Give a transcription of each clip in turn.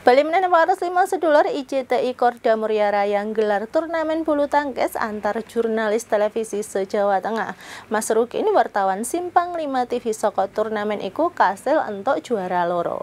Bali meneh waras 5 sedulur ICTI Korda Muria Raya nggelar turnamen bulu tangkis antar jurnalis televisi se-Jawa Tengah. Mas Rukin wartawan Simpang 5 TV saka turnamen iku kasil entuk juara loro.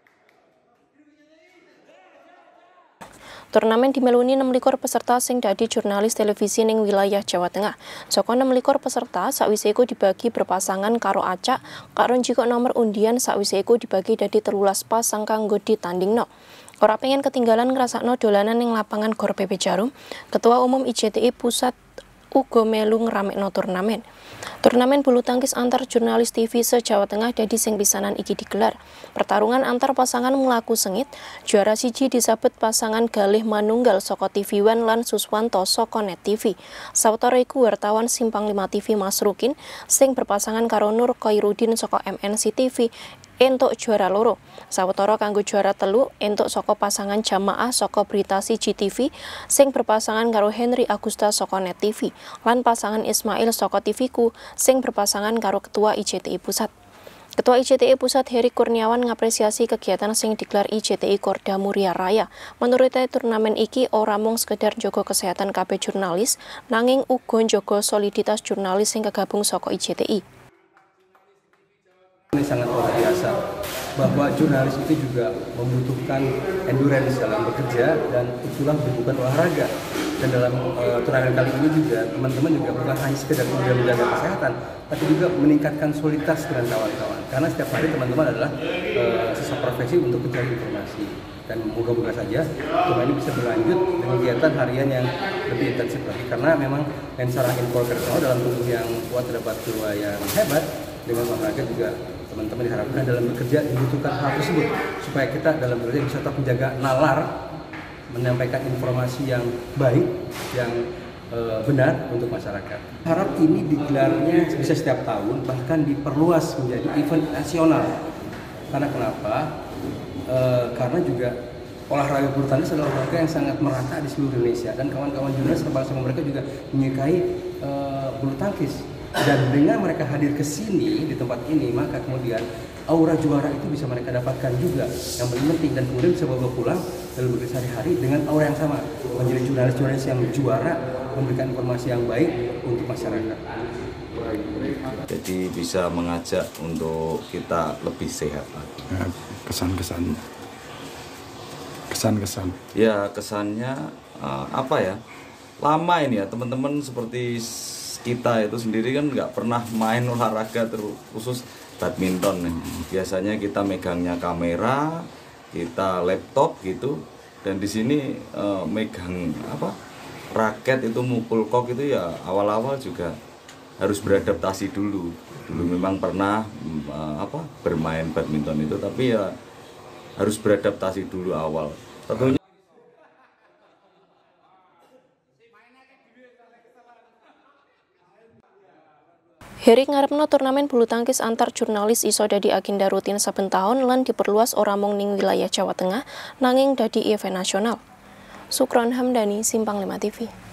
Turnamen dimeluni 26 peserta sing dadi jurnalis televisi ning wilayah Jawa Tengah. Saka 26 peserta, sakwise iku dibagi berpasangan karo acak, karo njikok nomor undian sakwise iku dibagi dadi 13 pasang kanggo ditandingno. Ora pengen ketinggalan ngrasakno dolanan ning lapangan Gor PP Jarum, Ketua Umum ICTI Pusat uga melu ngramekno turnamen. Turnamen bulu tangkis antar jurnalis TV se-Jawa Tengah dadi sing pisanan iki digelar. Pertarungan antar pasangan mlaku sengit, juara siji disabet pasangan Galih Manunggal saka TV One lan Suswanto saka Net TV. Sawetara iku wartawan Simpang 5 TV Mas Rukin sing berpasangan karo Nur Khairuddin saka MNC TV entuk juara loro. Sawetara kanggo juara telu entuk saka pasangan Jamaah saka Berita Siji TV sing berpasangan karo Henry Agusta saka Net TV lan pasangan Ismail saka TV-ku sing berpasangan karo Ketua ICTI Pusat. Ketua ICTI Pusat Heri Kurniawan ngapresiasi kegiatan sing digelar ICTI Korda Muria Raya. Menurutnya turnamen iki ora mung sekedar njaga kesehatan kabeh jurnalis, nanging uga njaga soliditas jurnalis sing kegabung saka ICTI. Ini sangat luar biasa bahwa jurnalis itu juga membutuhkan endurance dalam bekerja dan itulah bukan olahraga. Dan dalam turnamen kali ini juga teman-teman juga bukan hanya sekedar kemudian menjaga kesehatan, tapi juga meningkatkan soliditas dengan kawan-kawan. Karena setiap hari teman-teman adalah sesama profesi untuk mencari informasi. Dan moga-moga saja turnamen ini bisa berlanjut dengan kegiatan harian yang lebih intensif lagi. Karena memang mensara incorporated dalam tubuh yang kuat terdapat jiwa yang hebat. Dengan olahraga juga teman-teman diharapkan dalam bekerja dibutuhkan hal tersebut supaya kita dalam bekerja bisa tetap menjaga nalar, menyampaikan informasi yang baik, yang benar untuk masyarakat. Harap ini digelarnya bisa setiap tahun, bahkan diperluas menjadi event nasional. Karena kenapa? Karena juga olahraga bulu tangkis adalah olahraga yang sangat merata di seluruh Indonesia dan kawan-kawan jurnalis bersama mereka juga menyukai bulu tangkis. Dan dengan mereka hadir ke sini di tempat ini, maka kemudian aura juara itu bisa mereka dapatkan juga yang paling penting, dan kemudian bisa bawa pulang dalam bekerja sehari-hari dengan aura yang sama, menjadi jurnalis-jurnalis yang juara, memberikan informasi yang baik untuk masyarakat. Jadi bisa mengajak untuk kita lebih sehat lagi. Kesan. Ya kesannya apa ya? Lama ini ya teman-teman seperti kita itu sendiri kan nggak pernah main olahraga khusus badminton nih. Biasanya kita megangnya kamera, kita laptop gitu, dan di sini megang raket itu mukul kok itu ya awal-awal juga harus beradaptasi dulu. Dulu memang pernah bermain badminton itu, tapi ya harus beradaptasi dulu awal. Tentunya Heri ngarepno turnamen bulu tangkis antar jurnalis iso dadi agenda rutin saben taun lan diperluas ora mung ning wilayah Jawa Tengah nanging dadi event nasional. Sukron Hamdani, Simpang 5 TV.